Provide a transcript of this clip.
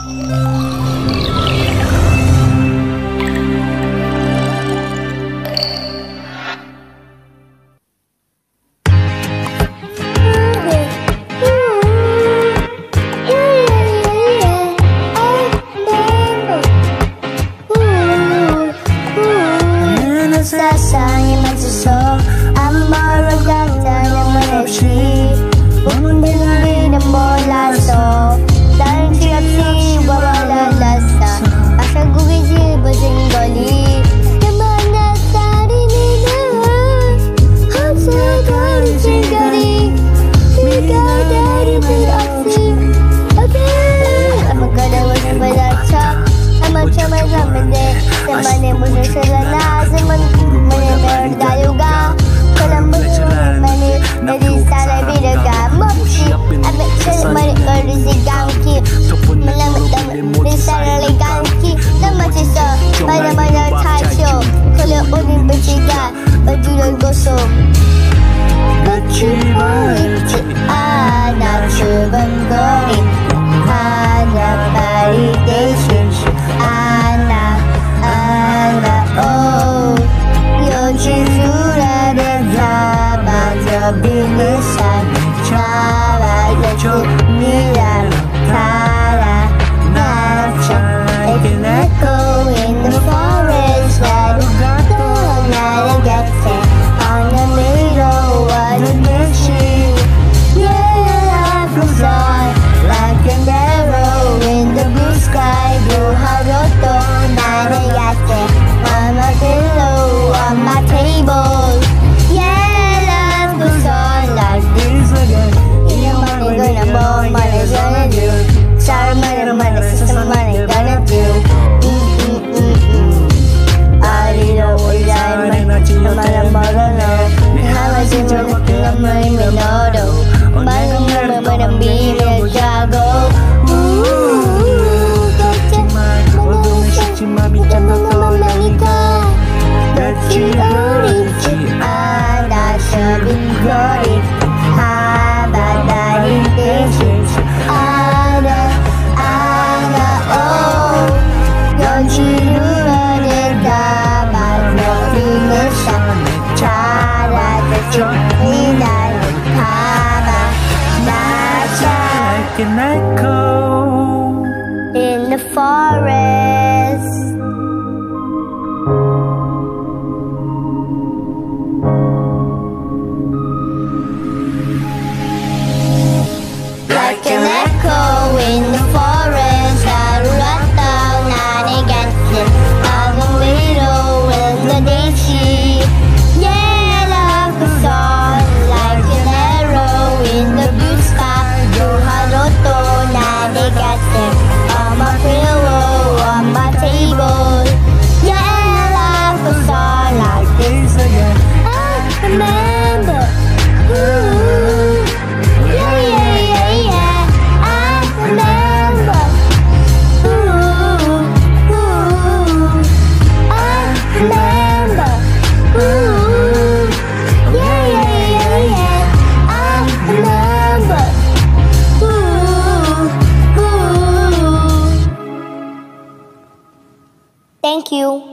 세상이 멈춰서 아무런 감탄은 없이 몸들이는 몰라서 다른 길 없이 와와라라사 마셔구기 집어진 거리 나만 나타리는 험사거린 징거리 네가 다리는 없이 오케이 아무거나 싶어 다쳐 아무처럼 하면 돼 나만의 무슨 소리나 Mana berdaluga Kolam bermani Dari sana bidaga Mopsi Abad selamat berzigangki Melamat dari sana legangki Nama cisa Mana-mana tacho Kalau orang berciga Baju dan gosok Bercibari Anak cebengkori Anak validation Anak oh Jujur dan sabar Kebilisan Cara jatuh Nilam Tara Nacha Like an echo in the forest Lalu gatung Nada gate On the middle of the machine Yeah, life goes on Like an arrow in the blue sky Blue Haroto Nada gate On my pillow on my table. Yeah, life goes on like this again. Your money gonna blow, money gonna do. Sorry, money, system money gonna do. I did always die, my mother, how I see you looking at my window. My number, but I'm being a jago. Ada sebut glory Habat dari tesis Ada oh Don't you dapat Notinusa Cara terciptai Habat Baca Like an echo In the forest Like an echo in the forest Lalu datang nada ganti Abang widow in the ditchy Yeah, love goes on Like an arrow in the blue sky Haroto nada ganti On my pillow, on my table Yeah, love goes on like this again I remember Thank you.